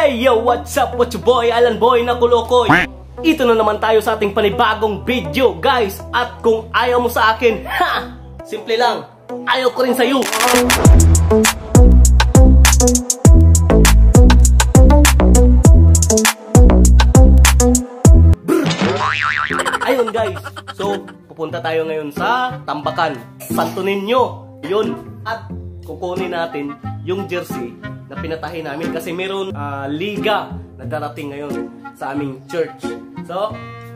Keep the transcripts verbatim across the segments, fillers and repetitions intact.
Hey yo, what's up? What's your boy? Alan Boy na Kulokoy. Ito na naman tayo sa ating panibagong video, guys. At kung ayaw mo sa akin, ha! Simple lang, ayaw ko rin sa'yo. Ayun guys, so pupunta tayo ngayon sa Tambakan, Santo Niño. Yun, at kukunin natin yung jersey na pinatahi namin kasi meron uh, liga na darating ngayon sa aming church. So,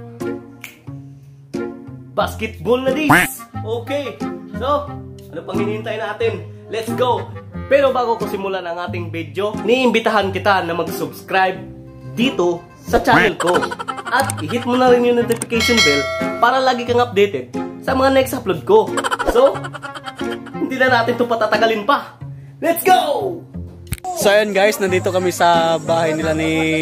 basketball na this. Okay, so ano pang hinihintay natin? Let's go! Pero bago ko simulan ang ating video, niimbitahan kita na mag-subscribe dito sa channel ko. At i-hit mo na rin yung notification bell para lagi kang updated sa mga next upload ko. So, hindi na natin ito patatagalin pa. Let's go! So ayun guys, nandito kami sa bahay nila ni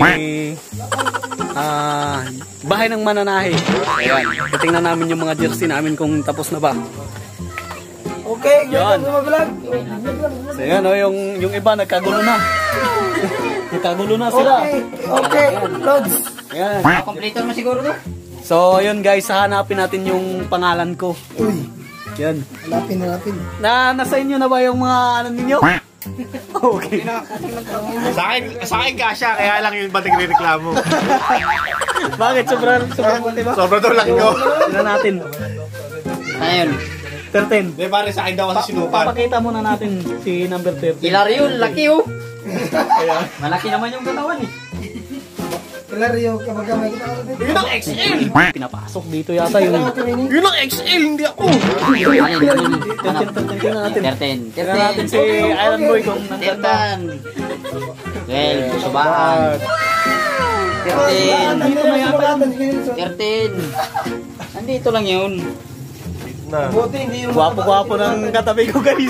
uh, bahay ng mananahi. Ayan, titingnan namin yung mga jersey namin kung tapos na ba. Okay, yun. So yan, oh, yung, yung iba nagkagulo na. Nagkagulo na sila. Okay, okay, Lods. Ayan. Kompleto mo siguro to? So ayun guys, hanapin natin yung pangalan ko. Uy. Yan. Hanapin, hanapin. Na, nasa inyo na ba yung mga ano ninyo? Okay. Sa akin, sa akin kasya, kaya lang yung bating nireklamo. Bakit? Sobrang, sobrang puti ba? Sobrang to lang ko. Tignan natin. Ayun. thirteen. Di pare, sa akin daw kasi sinukat. Papakita muna natin si number thirteen. Hilario, laki oh. Malaki naman yung katawan eh. Hilario, kapag may kita natin. Yun ang X L! Pinapasok dito yata yung... Yun ang X L, hindi ako! thirteen, thirteen, tingnan natin. thirteen. Tingnan natin si Iron Boy kung nandanda. Well, subahan. thirteen. Dito na yata. thirteen. Nandito lang yun. Gwapo-gwapo ng katabi ko guys.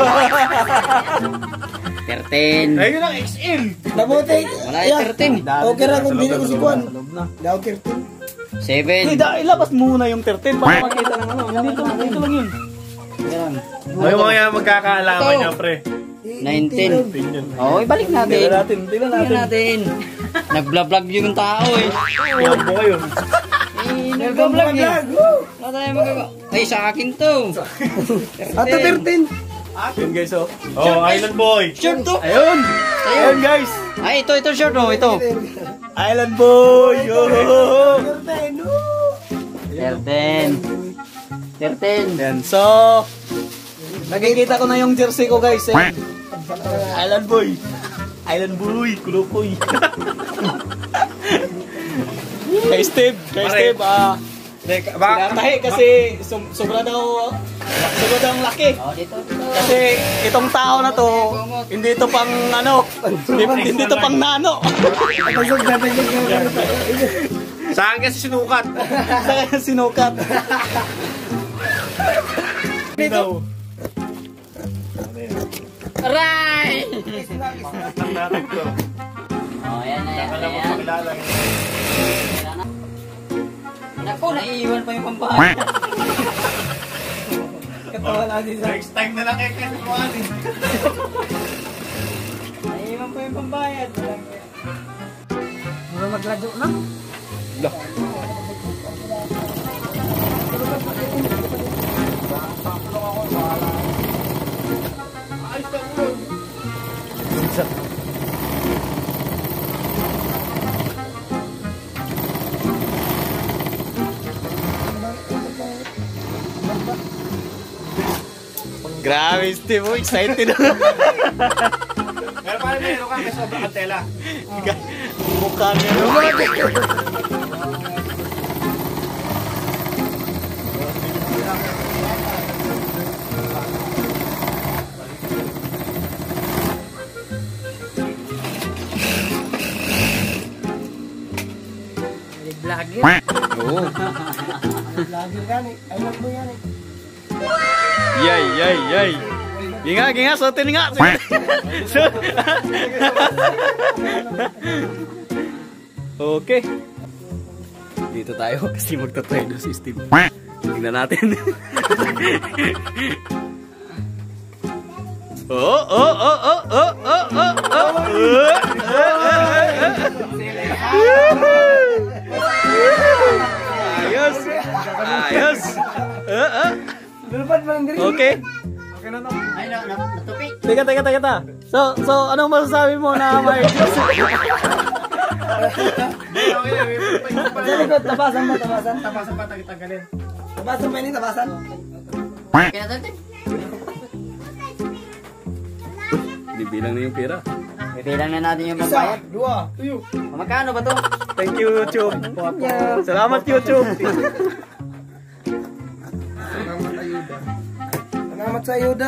thirteen. Ay, yun ang X L! Nabuti. Wala yung thirteen. Okay ra kung dili ko si Juan. Daw thirteen. seven. Hindi, ilabas muna yung thirteen para makita ng ano. Dito, dito lang yun. Yan. May mga yan magkakaalaman niya, pre. nineteen. Oo, ibalik natin. Tingnan natin, tingnan Tingnan natin. natin. Nagblog-vlog yung tao eh. Yan po kayo. Eh, nagblog-vlog eh. Wala tayo magagawa. Ay, sa akin to. Ato thirteen. Yun guys, oh. Oh, Island Boy! Shirt to. Ayun. Ayun guys. Ay, ito, ito shirt oh, ito. Island Boy. Oh. thirteen. thirteen. Yan, so nakikita ko na yung jersey ko guys. Eh. Island Boy. Island Boy, Kulokoy. Kay Steve, kay Steve, ah, pinatahi kasi sum sobra daw, sobra daw ang laki. Oh, dito, dito. Kasi itong tao na to, hindi ito pang ano, hindi, hindi ito pang nano. Sa akin kasi sinukat. Sa kanya sinukat. Dito. Aray! Natin ko. Oh, yan, yan, Alam mo yan. pakilala. Naku, naiiwan pa yung pambahay. Next time na lang kayo kasi mo anin. Naiiwan pa yung pambayad. Mura magladyo na? Ayos ka mo. Grabe, Steve, oh, excited. Pero paano meron ka may sobrang kantela? Mukha niya. Vlogger. Oo. Vlogger yan eh. Ay lang mo yan eh. Yay, yay, yay. Ginga, ginga, suotin nga. Okay. Dito tayo kasi magta-try doon si Steve. Tingnan natin. Oh, oh, oh, oh, oh, oh, oh, oh. Dapat man diri. Okay? Okay na no. Ay na, natupi. Teka, teka, teka, teka. So, so, anong masasabi mo na may jersey? Sa likod, tabasan ba, tabasan? Tabasan pa, tagtanggalin. Tabasan ba ini, tabasan? Kaya natin? Bibilang na yung pera. Bibilang na natin yung pambayad. Isa, dua, tuyo. Magkano ba to? Thank you, YouTube. Salamat, YouTube. Salamat ayuda. Salamat sa ayuda.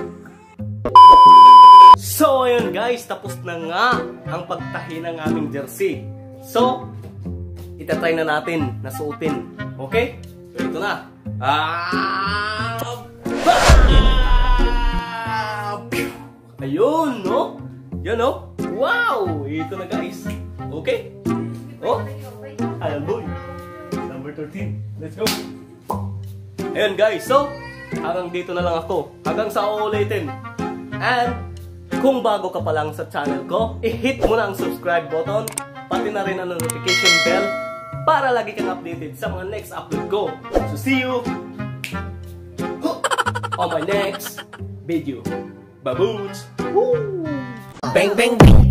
So, ayun guys, tapos na nga ang pagtahi ng aming jersey. So, itatry na natin na suotin. Okay? So, ito na. Ah! Ayun, no? Yan, no? Wow! Ito na guys. Okay? Oh? Ayan, boy. Number thirteen. Let's go. Ayun guys, so, hanggang dito na lang ako. Hanggang sa uulitin. And, kung bago ka pa lang sa channel ko, i-hit mo na ang subscribe button, pati na rin ang notification bell para lagi kang updated sa mga next upload ko. So see you on my next video. Baboons! Woo! Bang bang bang!